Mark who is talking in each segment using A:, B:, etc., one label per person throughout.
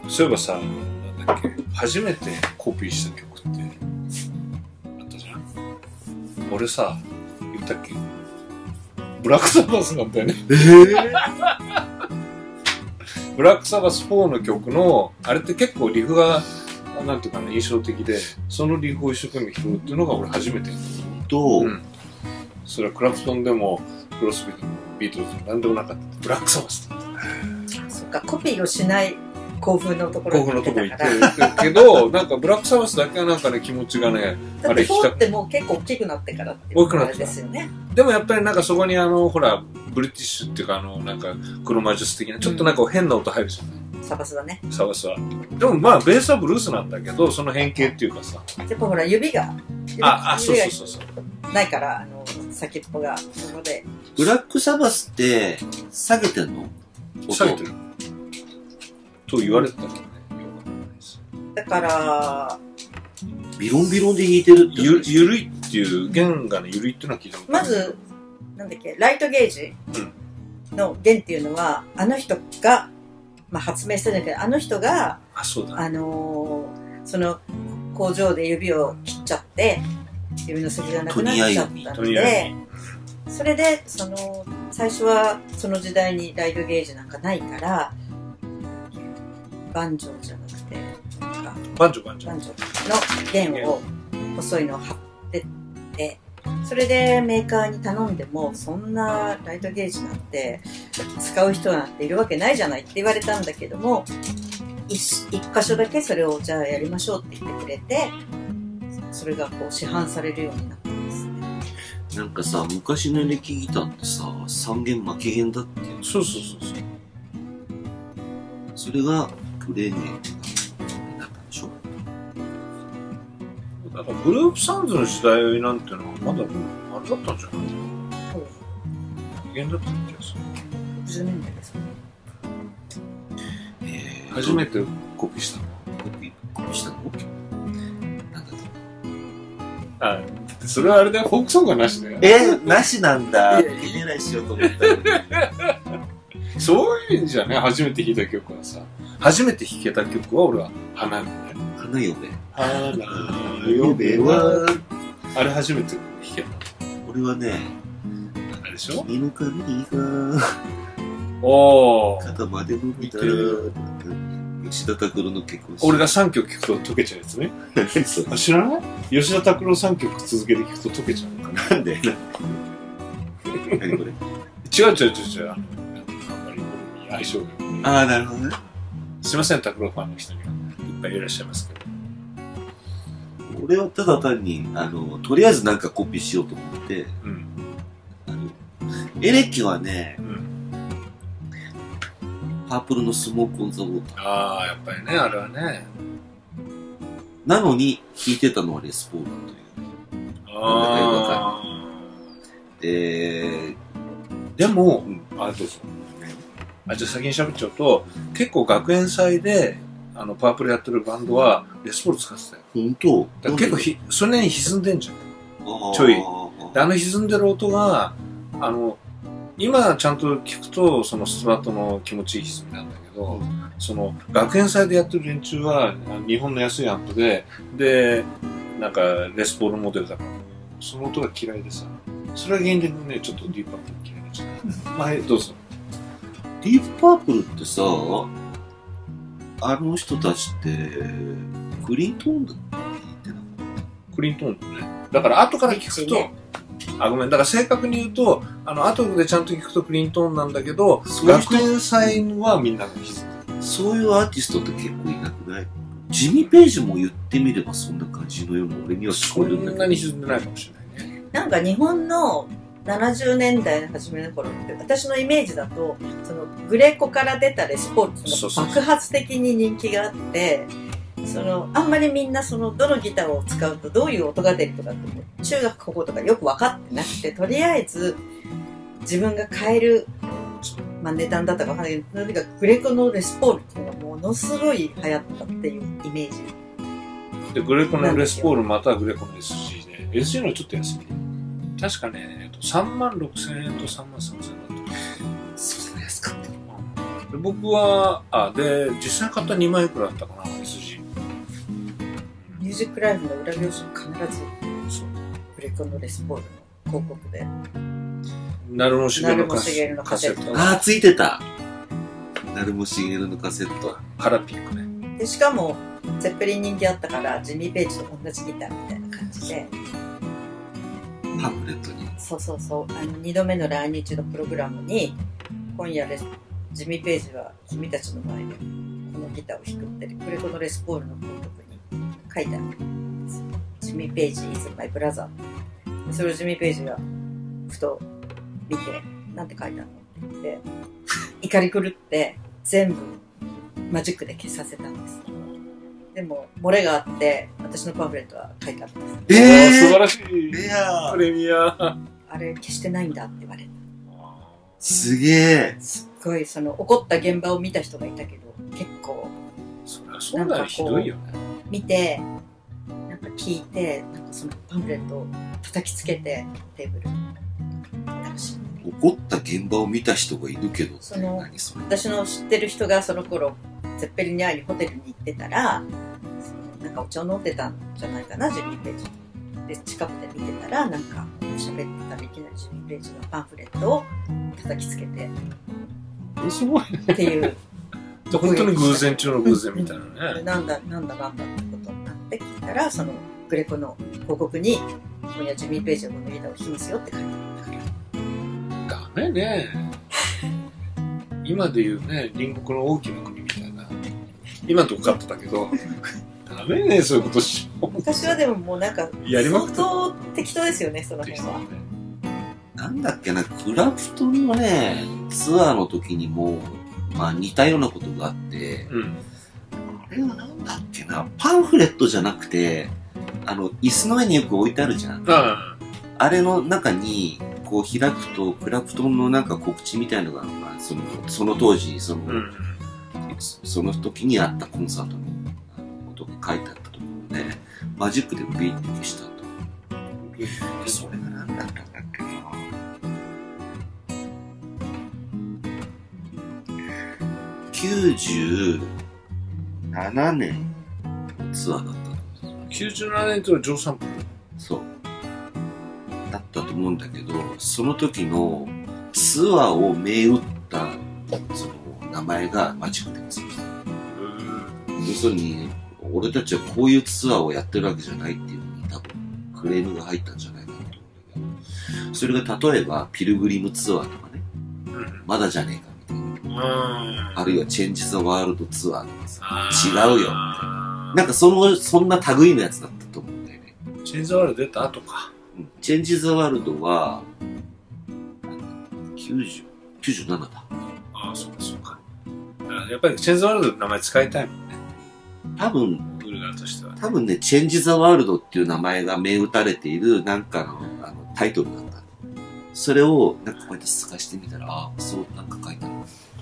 A: そういえばさ、なんだっけ、初めてコピーした曲ってあったじゃん。俺さ、言ったっけ、ブラックサバスなんだよね。ブラックサバス4の曲の、あれって結構リフが、なんていうかな、印象的で、そのリフを一生懸命拾うっていうのが俺初めてやった。うん。それはクラプトンでも、クロスビーでも、ビートルズでも何でもなかった。ブラックサバスだった。
B: そっか、コピーをしない興奮のところに行ってたから。
A: 興奮のところ行ってるけど、なんかブラックサバスだけはなんかね、気持ちがね、
B: だって4ってもう結構大きくなってからっていうあれですよね。
A: でもやっぱりなんかそこにほら、ブリティッシュっていうかなんか、クロマジュス的な、ちょっとなんか変な音入るじゃない、
B: サバスだね。
A: サバスは。でもまあ、ベースはブルースなんだけど、その変形っていうかさ。
B: やっぱほら、指が
A: そう。
B: ないから、先っぽが、そこで。
C: ブラックサバスって、下げてんの？
A: 下げてる。と言われてたけどね。
B: だから、
C: ビロンビロンで弾いてるって。
A: ゆるいっていう、弦がね、ゆるいっていうのは聞いたことある。
B: まず、なんだっけ、ライトゲージの弦っていうのは、あの人が、まあ発明したんだけど、あの人が、
A: そうだ、
B: その工場で指を切っちゃって、指の先がなくなっちゃったので、それで、最初はその時代にライトゲージなんかないから、バンジョーじゃなくて、なんか、
A: バンジョー
B: の弦を細いのを貼ってって、それでメーカーに頼んでも、そんなライトゲージなんて使う人なんているわけないじゃないって言われたんだけども、一箇所だけそれをじゃあやりましょうって言ってくれて、それがこう市販されるようになったんですね。
C: なんかさ、昔のエレキギターってさ、3弦負け弦だっていう。
A: そう。
C: それがプレーネーだったんでしょ。
A: だからグループサウンズの時代なんていうのはまだあれだったんじゃない？無限だったんじゃないですか。
B: 10年代ですね。
A: 初めてコピーしたの？
C: コピーしたの？なんだろ
A: う。それはあれだよ、フォークソングはなしだよ。
C: なしなんだ。手狙いしようと思ったのに。
A: そういうんじゃね、初めて弾いた曲はさ、初めて弾けた曲は俺は花嫁ね。
C: 花嫁。
A: 花嫁は、あれ初めて弾けた。
C: 俺はね、
A: あれでしょ？
C: 君の髪が肩まで伸びたら、吉田拓郎の結婚式。
A: 俺が3曲聴くと溶けちゃうやつね。知らない？吉田拓郎3曲続けて聴くと溶けちゃうのかな。
C: なんで？何これ？
A: 違う。あんまり俺に相性が。
C: ああ、なるほどね。
A: すいません、拓郎ファンの人にはいっぱいいらっしゃいますけど。
C: 俺はただ単に、とりあえずなんかコピーしようと思って、エレキはね、パープルのスモークオンザウォーター。
A: ああ、やっぱりね、あれはね。
C: なのに、弾いてたのはレスポールという。
A: ああ。
C: で
A: も、どうぞ。じゃあ先に喋っちゃうと、結構学園祭で、パープルやってるバンドは、レスポール使ってたよ。
C: 本当？
A: だから結構それなりに歪んでんじゃん。ちょい。で、歪んでる音が、今ちゃんと聞くと、そのストラトの気持ちいい歪みなんだけど、その、学園祭でやってる連中は、日本の安いアンプで、なんか、レスポールモデルだから、その音が嫌いでさ、それが原因でね、ちょっとディープパープル嫌いになっちゃった。まあ、どうぞ。
C: ディープパープルってさ、あの人たちって、クリントーンだって言ってなかった？
A: クリントーンだね。だから後から聞くと、ごめん、だから正確に言うと、後でちゃんと聞くとクリントーンなんだけど、学園祭はみんなが歪んでる。
C: そういうアーティストって結構いなくない？ジミー・ペイジも言ってみればそんな感じのような俺には聞こえるんだけど。
A: そんなに歪んでないかもしれないね。
B: なんか日本の70年代の初めの頃って私のイメージだとそのグレコから出たレスポールっていうのが爆発的に人気があってあんまりみんなどのギターを使うとどういう音が出るとかって中学高校とかよく分かってなくてとりあえず自分が買える、まあ、値段だったか分からないけどとにかくグレコのレスポールっていうのがものすごい流行ったっていうイメージ
A: でグレコのレスポールまたはグレコの SG で SG のはちょっと安いね確かね、36,000円と33,000円だった。
C: それは安かった。
A: 僕は、で、実際買った2万いくらだったかな、SG。
B: ミュージックライフの裏表紙に必ず、グレコのレスポールの広告で。
A: 成茂茂のカセット。
C: ついてた。成茂茂のカセット。
A: カラーピンクね。
B: で、しかも、ゼッペリン人気あったから、ジミー・ペイジと同じギターみたいな感じで。
C: パンフレットに。
B: そうそうそう。2度目の来日のプログラムに、今夜ジミー・ペイジは君たちの前でこのギターを弾くってグレコのレスポールの広告に書いてあるんですよ。ジミー・ペイジ is my brother。それをジミー・ペイジがふと見て、なんて書いてあるのって言って、怒り狂って全部マジックで消させたんです。でも、漏れがあって、私のパンフレットは書いてあるんです。
A: 素晴らしい。プレミア。
B: あれ消してないんだって言われた。
C: すげえ。
B: すっごい、怒った現場を見た人がいたけど、結構、
A: そりゃそうだよ、ひどいよね。
B: 見て、なんか聞いて、なんかそのパンフレットを叩きつけて、テーブルに楽しんで。
C: 怒った現場を見た人がいるけど、
B: 何それ。私の知ってる人がその頃、ゼッペリンに会いにホテルに行ってたら、なんかお茶を飲んでたんじゃないかな、ジミー・ペイジ。で、近くで見てたら、なんか、喋ってたらいきなりジミー・ペイジのパンフレットを叩きつけて、
A: すごいね。
B: っていう。
A: 本当に偶然中の偶然みたいなね。
B: なんだってことになって聞いたら、そのグレコの広告に、今夜ジミー・ペイジがこのギターを弾きますよって書いてあったから。
A: ダメね。今で言うね、隣国の大きな国みたいな。今のとこカットだけど、ダメね、そういうことしよう。
B: 昔はでももうなんか、相当適当ですよね、その辺は。
C: なんだっけな、クラプトンのね、ツアーの時にも、まあ似たようなことがあって、あれはなんだっけな、パンフレットじゃなくて、椅子の上によく置いてあるじゃん。あれの中に、こう開くと、クラプトンのなんか告知みたいなのが、まあ、その当時、その時にあったコンサートのことが書いてあったところで、マジックでビーって消したと。それが何だったんだっけな。97年ツアーだったの。
A: 97年とはジョー・サンプル。
C: そう。だったと思うんだけど、その時のツアーを銘打ったその名前がマジックでついてた。要するに、俺たちはこういうツアーをやってるわけじゃないっていうのに多分クレームが入ったんじゃないかなと思うんだけど、それが例えばピルグリムツアーとかね、まだじゃねえかみたいな。あるいはチェンジ・ザ・ワールドツアーとかさ、違うよみたいな。なんかそんな類のやつだったと思うんだよね。
A: チェンジ・ザ・ワールド出た後か。
C: チェンジ・ザ・ワールドは、97だ。
A: ああ、そうかそうか。やっぱりチェンジ・ザ・ワールドの名前使いたいもんね。
C: 多分、
A: ブルガーとしては。
C: 多分ね、チェンジ・ザ・ワールドっていう名前が銘打たれているなんかのタイトルだった。それを、なんかこうやって透かしてみたら、ああ、そう、なんか書いてある。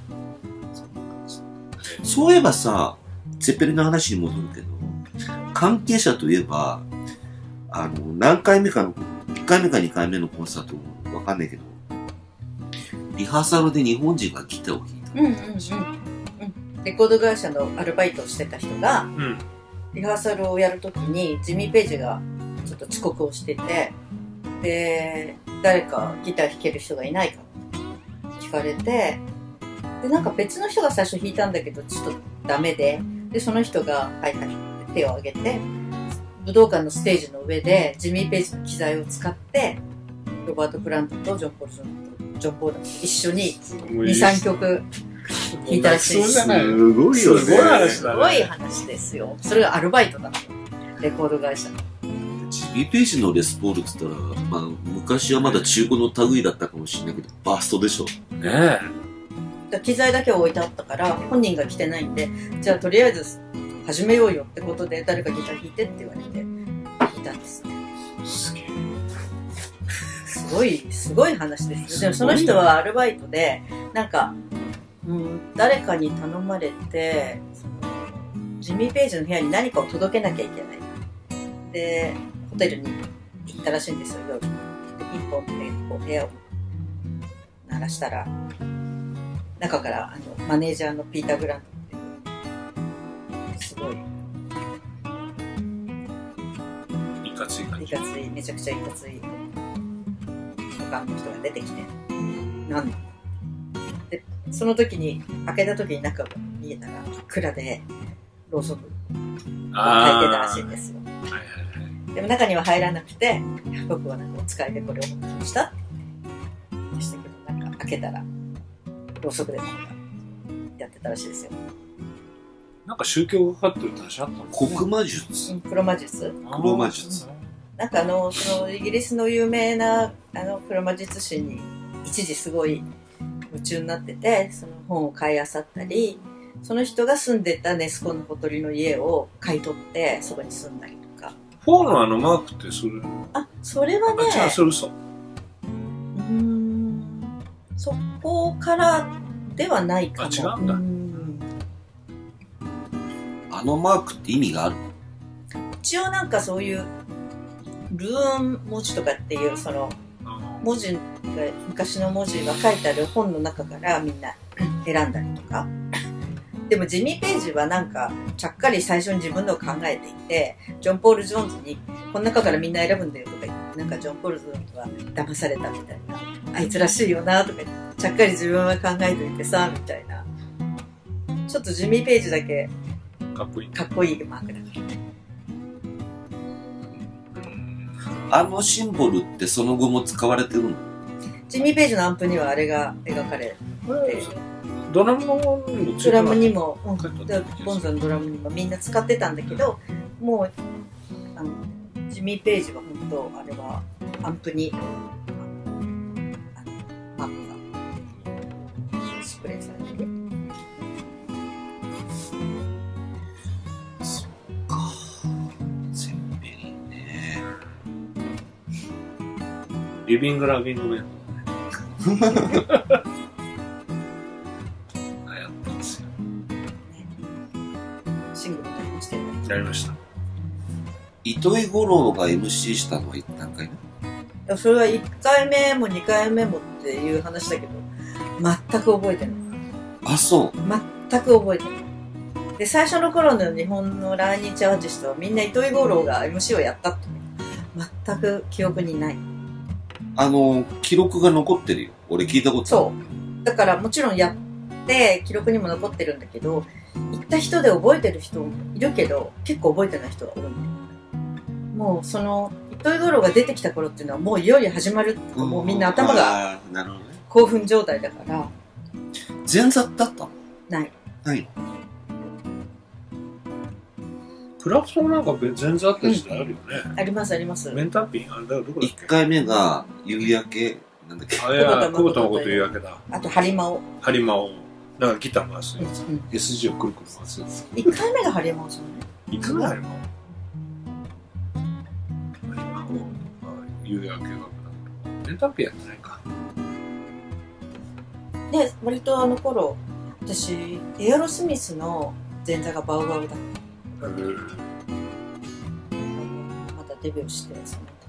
C: そういえばさ、ゼッペリンの話に戻るけど、関係者といえば、何回目かの、1回目か2回目のコンサートわかんないけど、リハーサルで日本人がギターを弾いた。
B: レコード会社のアルバイトをしてた人が、リハーサルをやるときにジミー・ペイジがちょっと遅刻をしてて、で、誰かギター弾ける人がいないかって聞かれて、で、なんか別の人が最初弾いたんだけど、ちょっとダメで、で、その人が、はいはいって手を挙げて、武道館のステージの上でジミー・ペイジの機材を使って、ロバート・プラントとジョン・ポール・ジョン・ポールと一緒に2、3曲弾いたらしい。
C: すごいよね。
B: すごい話ですよ。それがアルバイトだった。レコード会社。
C: ジミー・ペイジのレスポールって言ったら、まあ、昔はまだ中古の類だったかもしれないけど、バーストでしょ。
A: ね
B: え。機材だけ置いてあったから、本人が来てないんで、じゃあとりあえず始めようよってことで、誰かギター弾いてって言われて、弾いたんです。
A: すげえ。
B: すごい話ですよ。でもその人はアルバイトで、なんか、誰かに頼まれて、ジミー・ペイジの部屋に何かを届けなきゃいけない。で、ホテルに行ったらしいんですよ、夜。で、ピンポンってこう部屋を鳴らしたら、 中からマネージャーのピーター・グラントっていう、すごい
A: いかつい感じ、
B: めちゃくちゃいかつい他の人が出てきて、なんだで、その時に開けた時に中が見えたら真っ暗でろうそく焚いてたらしいんですよ。でも中には入らなくて、僕はなんかお使いでこれを持ってきましたってでしたけど、なんか開けたらろうそくでなんかやってたらしいですよ。
A: なんか宗教がかかってるって話あったの？
C: 黒魔術、
B: 黒魔術、
C: 黒魔術、
B: なんかそのイギリスの有名な黒魔術師に一時すごい夢中になってて、その本を買い漁ったり、その人が住んでたネス湖のほとりの家を買い取ってそこに住んだりとか。
A: 4のマークってそれ、
B: それはね、
A: じゃあそれ嘘。
B: そこからではないかも。
A: 違うんだ。
C: マークって意味がある？
B: 一応なんかそういうルーン文字とかっていうその文字が、昔の文字が書いてある本の中からみんな選んだりとか。でもジミー・ペイジはなんかちゃっかり最初に自分のを考えていて、ジョン・ポール・ジョーンズにこの中からみんな選ぶんだよとか言って、なんかジョン・ポール・ジョーンズは騙されたみたいな、あいつらしいよなとか言って、ちゃっかり自分は考えといてさみたいな。ちょっとジミー・ペイジだけ
A: かっこいい
B: マークだから。
C: シンボルってその後も使われてるの？
B: ジミー・ペイジのアンプにはあれが描かれて、
A: ドラムにも
B: ドラムにも、ボンザのドラムにもみんな使ってたんだけど、もうジミー・ペイジは本当あれはアンプにマークがスプレーされてる。
C: そっか、全部いいね。
A: リビングラビングメントだね。やりました。
C: 糸井五郎が MC したのは何回目？
B: それは1回目も2回目もっていう話だけど、全く覚えてない。
C: あ、そう。
B: 全く覚えてない。で、最初の頃の日本の来日アーティストはみんな糸井五郎が MC をやったって全く記憶にない。
C: 記録が残ってるよ。俺聞いたことある。
B: そう。だからもちろんやって記録にも残ってるんだけど、行った人で覚えてる人もいるけど、結構覚えてない人が多い。もうその糸井五郎が出てきた頃っていうのはもういよいよ始まるって、もうみんな頭が興奮状態だから。
C: 前座だったの？
B: ない。
C: ない。
A: クラプトンなんか前座あった時代あるよね。
B: ありますあります。
A: メンターピンあれだどこだっけ？
C: 1回目が夕焼けなんだっけ？
A: あ、いや、久保田誠夕焼けだ。
B: あとハリマオ。
A: ハリマオ。なんかギター回すやつ。SG をくるくる回すやつ。
B: 1回目がハリマオじゃない？
A: 1回目ハリマオ。夕焼け楽団とか。メンターピンやってないか。
B: で、割と頃、私、エアロスミスの前座がバウバウだった。まだデビューして、その